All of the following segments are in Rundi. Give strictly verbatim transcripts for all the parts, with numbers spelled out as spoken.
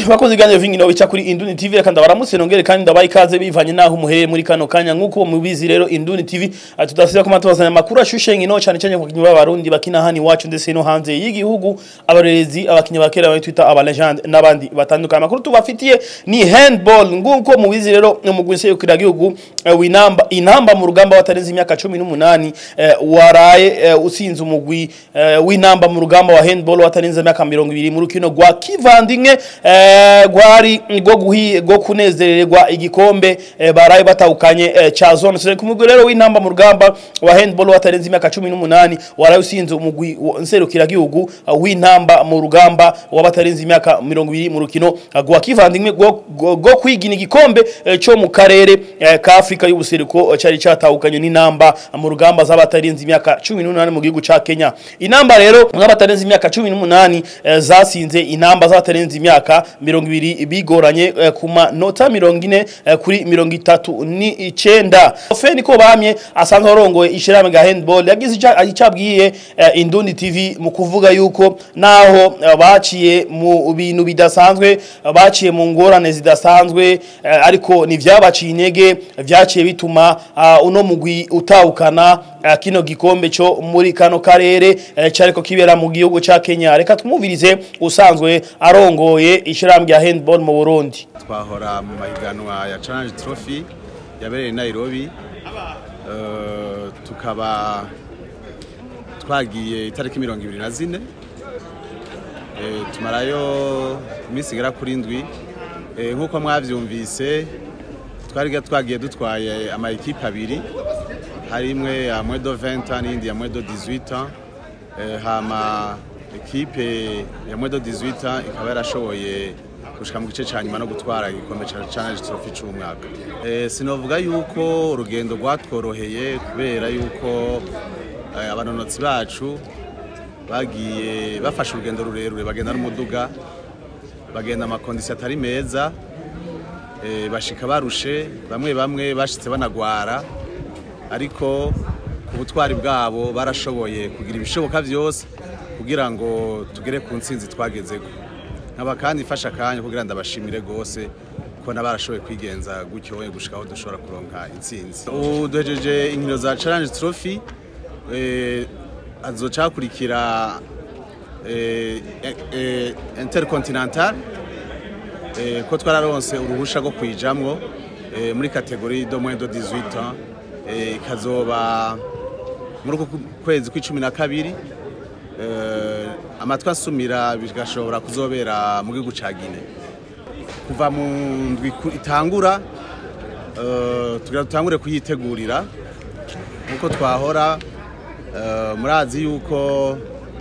bakoze ganyo vingino bica kuri Induni T V kandi baramutse nongere kandi ndabaye ikaze bivanye naho muhereye muri kano kanya nkuko mubizi rero Induni T V tudasiba ko matubazanya makuru ashushe nkino cyane cyane ku kinywa barundi bakina hani wacu ndetse no hanze y'igihugu abarezi abakinya bakera bari Twitter aba legend nabandi batandukanye makuru tubafitiye ni handball nkuko mubizi rero umugwi nserukira gihugu w'Intamba Intamba mu rugamba watarenze imyaka cumi n'umunani waraye usinze umugwi w'Intamba mu rugamba wa handball watarenze imyaka mirongo ibiri mu rukino rwa kivandimwe gwari go guhi go kunezererwa igikombe baraye batahukanye cha zone so kumugwi rero w'Intamba mu rugamba wa handball watarenze imyaka cumi n'umunani waraye usinze umugwi nserukira gihugu w'Intamba mu rugamba wabatarenze imyaka mirongo ibiri mu rukino rwa kivandimwe go kwigina igikombe cyo mu karere ka Afrika y'ubuseruko cyari cyatahukanye n'Intamba mu rugamba z'abatarenze imyaka cumi n'umunani mu gihugu ca Kenya. Intamba rero nk'abatarenze imyaka cumi n'umunani zasinze Intamba zatarenze imyaka mirongo ibiri bigoranye ku manota mirongo ine kuri mirongo itatu n'icenda. Feni ko bamye asanzwe arongoye ishirahamwe ga handball yagize icabwiye Induni T V mu kuvuga yuko naho baciye mu bintu bidasanzwe baciye mu ngorane zidasanzwe ariko ni vyabaciye intege vyaciye bituma uno mugwi utahukana kino gikombe cyo muri kano karere cyariko kibera mu gihugu ca Kenya. Reka tumuvirize usanzwe arongoye ishirahamwe ya handball mu Burundi. Twahora mu mahiganwa ya Challenge Trophy yabereye Nairobi, uh, tukaba twagiye itariki mirongo ibiri na zine e, tumarayo imisi igera kuri ndwi e, nkuko mwavyumvise twari twagiye dutwaye ama equipe abiri, hari imwe ya moins de vingt ans n'indi ya moins de dix-huit ans. e, hama equipe ya moins de dix-huit ans ikaba yarashoboye gushika mu gice cyanyuma no gutwara igikombe ca Challenge Trophy cy'umwaka. Eh sinovuga yuko urugendo rwatworoheye kubera yuko eh, abanonotsi bacu bagiye bafashe urugendo rurerure bagenda n'umuduga bagenda amakondisiyo atari meza, eh, bashika barushe bamwe bamwe bashitse banagwara, ariko ku butwari bwabo barashoboye kugira ibishoboka byose kugira ngo tugere ku ntsinzi twagezeko. Nkaba kandi ifasha kanya kugira ndabashimire gose ko nabarashoboye kwigenza gutyo we gushika aho dushobora kuronka intsinzi. Uduhejeje inkino za Challenge Trophy eh azocakurikira eh, eh intercontinental eh ko twararonse uruhusha go kwijamwo eh, muri kategori de moins de dix-huit ans eh kazoba muri kwezi kw'icumi na kabiri. Uh, amatwa asumira bigashobora kuzobera mu gihugu ca Guinea kuva mu ndwi itangura. uh, tugira dutangure kuyitegurira nkuko twahora. uh, murazi yuko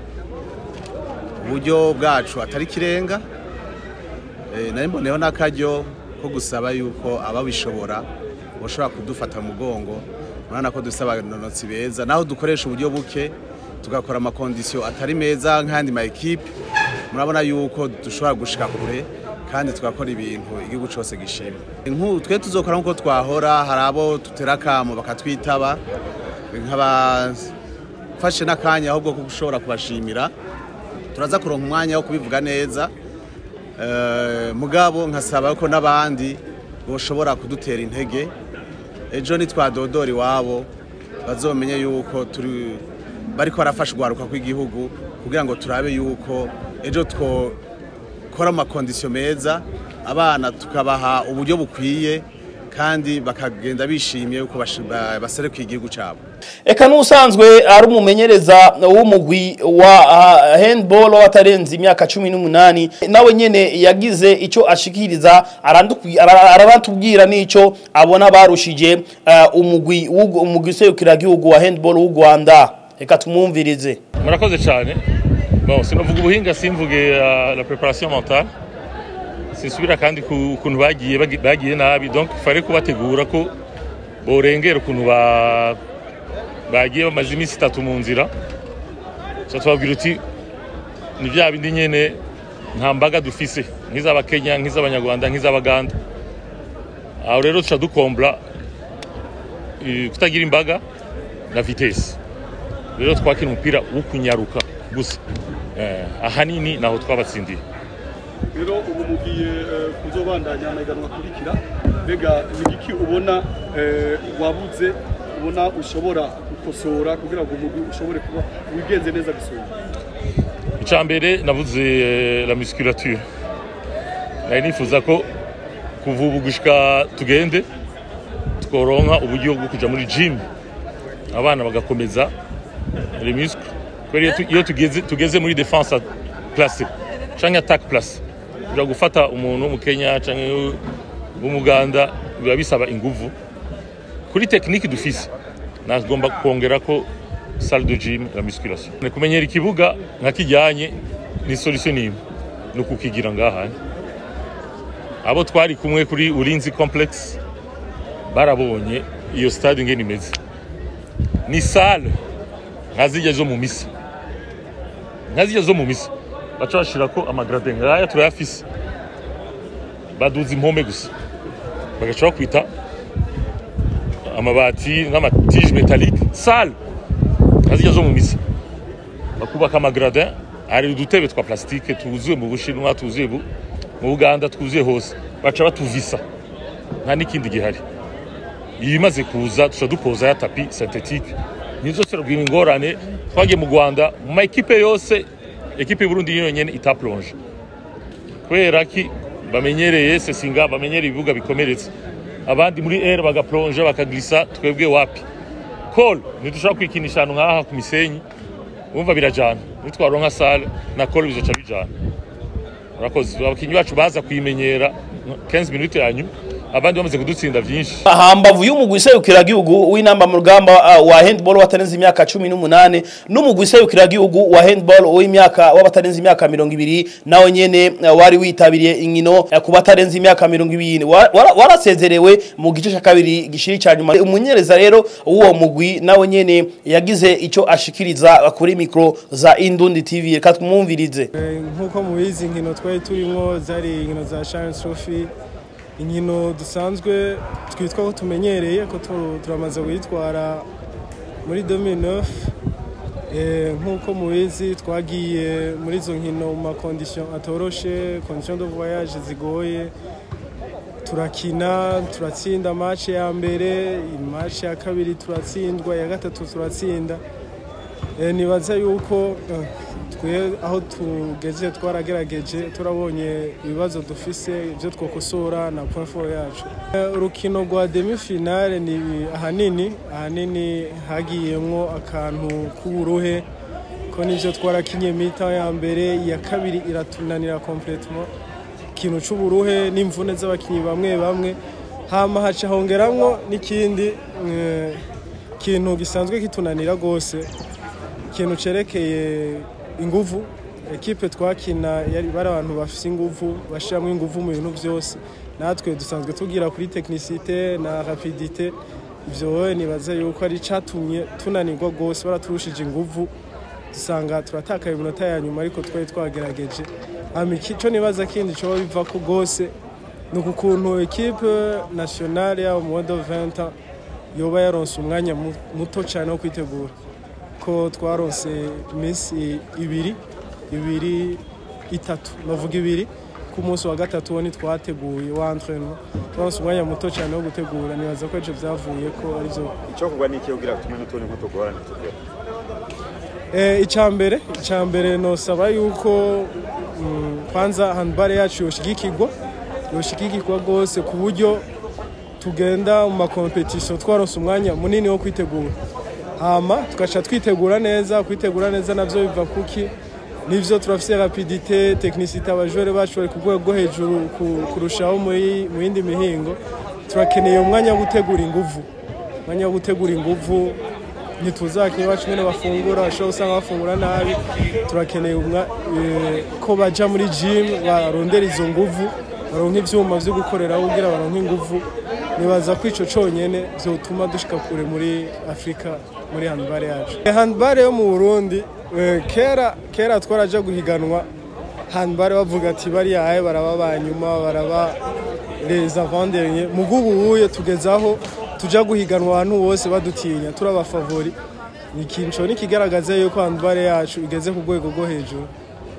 uburyo bwacu atari kirenga, e, nari mboneho n'akaryo ko gusaba yuko ababishobora boshobora kudufata mu mugongo. murana ko dusaba abanonotsi beza naho dukoresha uburyo buke tugakora amakondisiyo atari meza nk'andi ma equipe, murabona yuko dushobora gushika kure kandi tugakora ibintu igihugu cyose gishima. Nku twe tuzokora nkuko twahora, harabo tuterakamo bakatwitaba nkaba fashe nakanya ahubwo ko gushobora kubashimira. Turaza kuronka umwanya wo kubivuga neza, uh, mugabo nkasaba ko nabandi boshobora kudutera intege ejo ni twadodori wabo bazomenye yuko turi bariko barafasha gwaruka kw'igihugu kugira ngo turabe yuko ejo two kora amakondisiyo meza abana tukabaha uburyo bukwiye kandi bakagenda bishimiye uko baserukiye igihugu cyabo. Eka n'usanzwe ari umumenyereza w'umugwi wa uh, handball watarenze imyaka cumi n'umunani nawe nyene yagize ico ashikiriza arabantubwira nico abona barushije uh, umugwi umugwi serukira gihugu wa handball w'u Rwanda. Eka tumumvirize. Murakoze cyane. Bon, sinovuga ubuhinga simvuge uh, la préparation mentale. Sisubira kandi kuntu bagiye bagiye nabi, donc fare kubategura ko borengera kuntu ba bagiye bamaze imisi itatu mu nzira. So twabwira uti ni vya bindi nyene nta mbaga dufise nk'izaba Kenya, nk'iz'abanyarwanda, nk'iz'abaganda. Aho rero tuca dukombla kutagira imbaga na vitesse. Rero twakira umupira wo kunyaruka gusa. Eh ahanini naho twabatsindiye. rero ubu mugiye kuzobandanya amahiganwa akurikira mbega igiki ubona wabuze ubona ushobora gukosora kugira ngo umugwi ushobore kuba wigenze neza gusura icambere navuze la musculature nari nifuza ko kuva ubu gushika tugende tworonka uburyo bwo kuja muri gym abana bagakomeza les muscles kweri iyo tugeze tugeze muri défense placée canke attaque placée ura gufata umuntu mu Kenya canke mu Muganda biba bisaba inguvu kuri technique dufise nagomba kongera ko salle de gym la musculation ne kumenyera ikibuga nka kijyanye ni solution nimwe no kukigira ngaha abo twari kumwe kuri Ulinzi complex barabonye iyo stade ngene imeze ni salle nkazijya zo mu misi nkazijya zo mu misi baca bashirako amagradin ngaya turayafise baduza impome gusa bagaca bakwita amabati n'amatije métallique salle nkazijya zo mu misi bakubaka amagradin ari udutebe twa plastique tuzuye mu Bushinwa tuzuye mu Uganda twuzuye hose baca batuvisa nta nikindi gihari ibimaze kuza tuca dukoza ya tapi synthétique nizo serugwira ingorane twagiye mu Rwanda mu equipe yose equipe y'Uburundi yonyene itaplonge kwera ki bamenyereye sesinga bamenyereye ibibuga bikomeretse abandi muri air bagaplonge bakaglissa twebwe wapi call nidushaka kwikinisha hano ngaha ku misenyi umva birajana nitwaronka salle na call bizoca bijana urakoze abakinyi bacu baza kwimenyera quinze minutes yanyu abandi bamaze kudutsinda byinshi hambavu y'umugwi serukira gihugu w'inamba mu rugamba uh, wa handball watarenze imyaka cumi n'umunane n'umugwi serukira gihugu wa handball w'imyaka wabatarenze imyaka mirongo ibiri nawo nyene uh, wari witabiriye inkino uh, kubatarenze imyaka mirongo ibiri warasezerewe wa, mu gice cya kabiri gishiri cyanyuma umumenyereza rero uwo mugwi nawo nyene yagize ico ashikiriza kuri micro za Indundi T V reka tumwumvirize nkuko mubizi inkino twari turimo zari inkino za Chance Trophy inkino dusanzwe twitwa ko tumenyereye ko turamaze kwitwara muri deux mille neuf eh nkuko mubizi twagiye muri zo nkino mu condition atoroshe condition de voyage zigoye turakina turatsinda match ya mbere match ya kabiri turatsindwa ya gatatu turatsinda eh nibaza yuko twe aho tugeze twaragerageje turabonye ibibazo dufise byo twokosora na point four yacu urukino rwa demi finale ni ahanini ahanini hagiyemwo akantu k'uburuhe ko nivyo twarakinye mita ya mbere ya kabiri iratunanira complètement kintu c'uburuhe n'imvune z'abakinyi bamwe bamwe hama haca hongeramwo n'ikindi kintu gisanzwe kitunanira gose kintu cerekeye inguvu equipe twakina yari bari abantu bafise inguvu bashiramwe inguvu mu bintu byose natwe dusanzwe tugira kuri technicité na rapidité ivyo nibaza yuko ari catumye tunanirwa gose baraturushije inguvu dusanga turatakaye iminota ya nyuma ariko twari twagerageje amikico nibaza kindi cyo biva ko gose nuko kuntu equipe nationale ya mu de vingt ans yoba yaronse umwanya muto cyane wo kwitegura ko twaronse iminsi ibiri ibiri itatu navuga ibiri ku munsi wa gatatu woni twateguye wa entraînement twaronse umwanya muto cyane wo gutegura nibaza ko ejo byavuye ko ari byo icyo kugwa niki ugira tumwe n'utundi nko tugorana tugera eh icambere icambere no saba yuko kwanza handball yacu yoshigikirwa yoshigikirwa gose ku buryo tugenda mu ma competition twaronse umwanya munini wo kwitegura hama tukacha twitegura neza kwitegura neza navyo biva kuki nivyo turafise rapidité technicité abajore bacu bari kugwego hejuru kurushaho muri mu yindi mihingo turakeneye umwanya wo gutegura inguvu umwanya wo gutegura inguvu nituzakye bacu nyene bafungura basho usanga bafungura nabi turakeneye umwa ko baja muri gym barondera izo nguvu baronka ivyuma vyo gukorera kugira baronka inguvu nibaza ko ico conyene vyotuma dushika kure muri Afrika muri handball yacu handball yo mu Burundi kera kera twaraje guhiganwa handball bavuga ati bari yaye baraba banyuma baraba les avant-derniers mugubu uye tugezaho tuja guhiganwa abantu bose badutinya turaba favori ni kincho ni kigaragaza yuko handball yacu igeze ku rwego rwo hejuru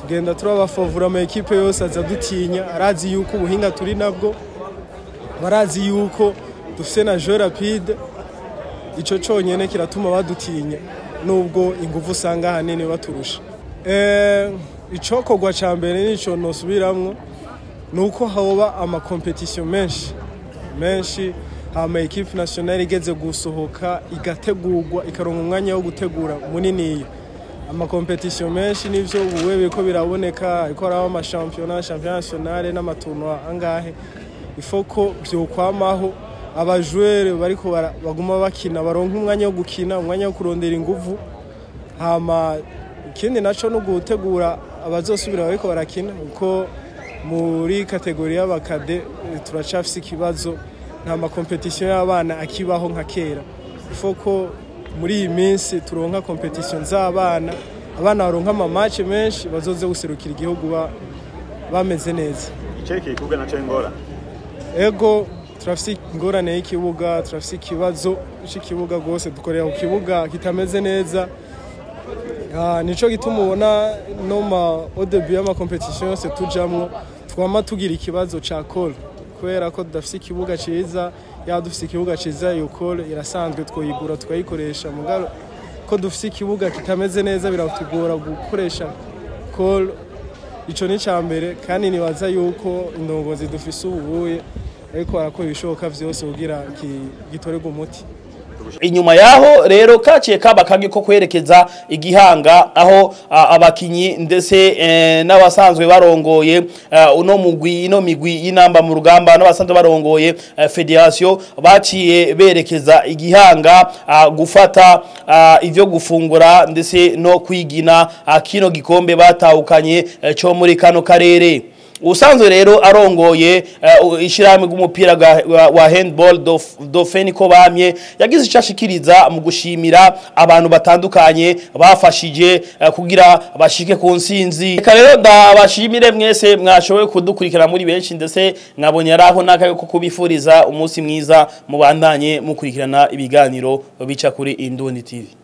tugenda turabafavura ama equipe yose aza dutinya arazi yuko ubuhinga turi nabwo barazi yuko dufise na jeu rapide ico conyene kiratuma badutinya nubwo ingufu usanga hanini baturusha eh icokogwa ca mbere nico nosubiramwo nuko hoba ama competition menshi menshi ama equipe nationale igeze gusohoka igategurwa ikaronka umwanya wo gutegura munini ama competition menshi nivyo ubuwe biko biraboneka iko araho ama championnat championnat national n'amatournoi angahe ifoko byokwamaho abajoueur bariko baguma bakina baronka umwanya wo gukina umwanya wo kurondera inguvu hama ikindi naco no gutegura abazosubira bariko barakina uko muri kategori y'abakade turacafise ikibazo nta ma competition y'abana akibaho nka kera ifoko muri iyi minsi turonka competition z'abana abana baronka ama match menshi bazoze guserukira igihugu ba bameze neza iceke ikibuga naco ingora ego turafise ingorane y'ikibuga turafise ikibazo cy'ikibuga gose dukorera ku kibuga kitameze neza ah nico gituma ubona no ma au début y'ama competition yose tujamwo twama tugira ikibazo ca call kubera ko dufise ikibuga ciza ya dufise ikibuga ciza yo call irasanzwe twoyigura tukayikoresha mugaro ko dufise ikibuga kitameze neza biratugora gukoresha call ico ni cambere kandi nibaza yuko indongozi dufise ubuye ariko arakora ibishoboka vyose kugira gitorega umuti inyuma yaho rero kaciye kaba kage ko kwerekeza igihanga aho abakinyi ndetse e, n'abasanzwe barongoye uh, uno mugwi ino migwi y'inamba mu rugamba n'abasanzwe barongoye uh, federation baciye berekeza igihanga uh, gufata uh, ivyo gufungura ndetse no kwigina uh, kino gikombe batahukanye uh, cyo muri kano karere usanzwe rero arongoye uh, ishirahamwe g'umupira wa, wa handball dofeni ko bamye yagize ishashikiriza mu gushimira abantu batandukanye bafashije uh, kugira bashike ku nsinzi rero ndabashimire mwese mwashoboye kudukurikira muri benshi ndetse nkabonye araho nakaye ko kubifuriza umunsi mwiza mubandanye mukurikirana ibiganiro bica kuri Indundi T V.